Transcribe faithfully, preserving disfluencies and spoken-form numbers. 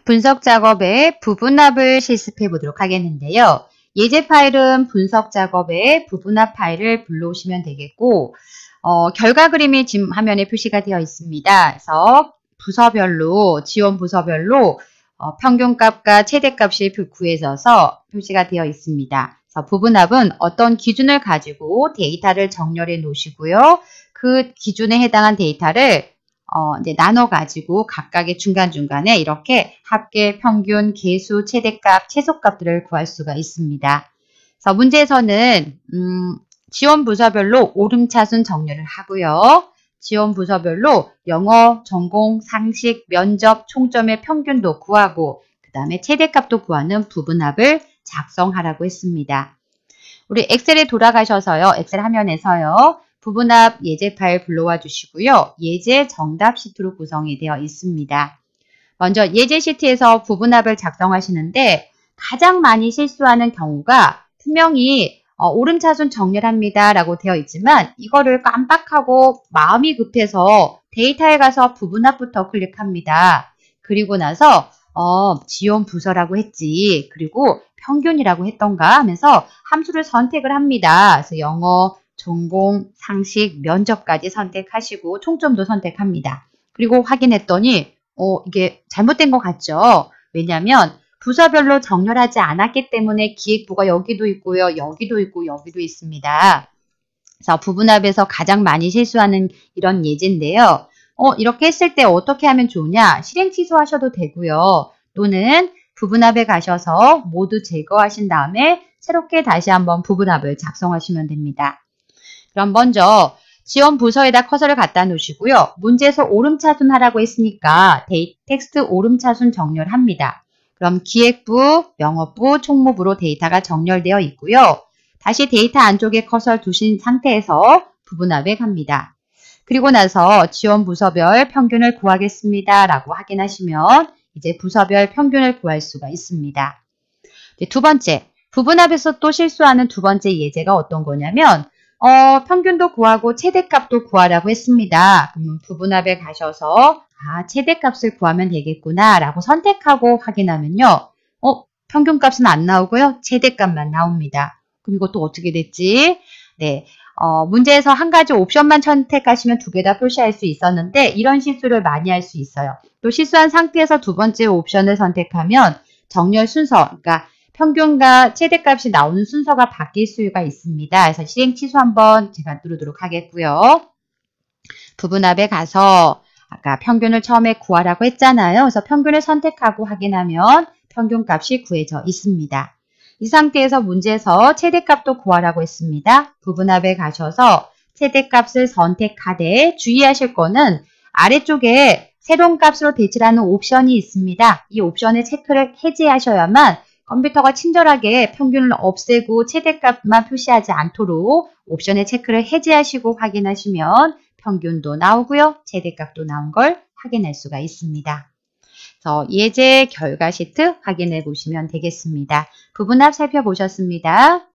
분석 작업에 부분합을 실습해 보도록 하겠는데요. 예제 파일은 분석 작업에 부분합 파일을 불러오시면 되겠고, 어, 결과 그림이 지금 화면에 표시가 되어 있습니다. 그래서 부서별로, 지원 부서별로 어, 평균값과 최대값이 구해져서 표시가 되어 있습니다. 그래서 부분합은 어떤 기준을 가지고 데이터를 정렬해 놓으시고요. 그 기준에 해당한 데이터를 어, 이제 나눠가지고 각각의 중간중간에 이렇게 합계, 평균, 계수, 최대값, 최소값들을 구할 수가 있습니다. 그래서 문제에서는, 음, 지원 부서별로 오름차순 정렬을 하고요. 지원 부서별로 영어, 전공, 상식, 면접, 총점의 평균도 구하고, 그 다음에 최대값도 구하는 부분합을 작성하라고 했습니다. 우리 엑셀에 돌아가셔서요. 엑셀 화면에서요. 부분합 예제 파일 불러와 주시고요. 예제 정답 시트로 구성이 되어 있습니다. 먼저 예제 시트에서 부분합을 작성하시는데 가장 많이 실수하는 경우가 분명히 어, 오름차순 정렬합니다 라고 되어 있지만 이거를 깜빡하고 마음이 급해서 데이터에 가서 부분합부터 클릭합니다. 그리고 나서 어, 지원 부서라고 했지. 그리고 평균이라고 했던가 하면서 함수를 선택을 합니다. 그래서 영어, 전공, 상식, 면접까지 선택하시고 총점도 선택합니다. 그리고 확인했더니 어, 이게 잘못된 것 같죠? 왜냐하면 부서별로 정렬하지 않았기 때문에 기획부가 여기도 있고요. 여기도 있고 여기도 있습니다. 그래서 부분합에서 가장 많이 실수하는 이런 예제인데요. 어, 이렇게 했을 때 어떻게 하면 좋으냐? 실행 취소하셔도 되고요. 또는 부분합에 가셔서 모두 제거하신 다음에 새롭게 다시 한번 부분합을 작성하시면 됩니다. 그럼 먼저 지원 부서에다 커서를 갖다 놓으시고요. 문제에서 오름차순 하라고 했으니까 데이, 텍스트 오름차순 정렬합니다. 그럼 기획부, 영업부, 총무부로 데이터가 정렬되어 있고요. 다시 데이터 안쪽에 커서 두신 상태에서 부분합에 갑니다. 그리고 나서 지원 부서별 평균을 구하겠습니다. 라고 확인하시면 이제 부서별 평균을 구할 수가 있습니다. 두 번째, 부분합에서 또 실수하는 두 번째 예제가 어떤 거냐면 어, 평균도 구하고 최대값도 구하라고 했습니다. 그럼 부분합에 가셔서 아, 최대값을 구하면 되겠구나 라고 선택하고 확인하면요. 어, 평균값은 안 나오고요. 최대값만 나옵니다. 그럼 이것도 어떻게 됐지? 네, 어, 문제에서 한 가지 옵션만 선택하시면 두 개 다 표시할 수 있었는데 이런 실수를 많이 할 수 있어요. 또 실수한 상태에서 두 번째 옵션을 선택하면 정렬 순서, 그러니까 평균과 최대값이 나오는 순서가 바뀔 수가 있습니다. 그래서 실행 취소 한번 제가 누르도록 하겠고요. 부분합에 가서 아까 평균을 처음에 구하라고 했잖아요. 그래서 평균을 선택하고 확인하면 평균값이 구해져 있습니다. 이 상태에서 문제에서 최대값도 구하라고 했습니다. 부분합에 가셔서 최대값을 선택하되 주의하실 거는 아래쪽에 새로운 값으로 대체하는 옵션이 있습니다. 이 옵션의 체크를 해제하셔야만 컴퓨터가 친절하게 평균을 없애고 최대값만 표시하지 않도록 옵션의 체크를 해제하시고 확인하시면 평균도 나오고요. 최대값도 나온 걸 확인할 수가 있습니다. 그래서 예제 결과 시트 확인해 보시면 되겠습니다. 부분합 살펴보셨습니다.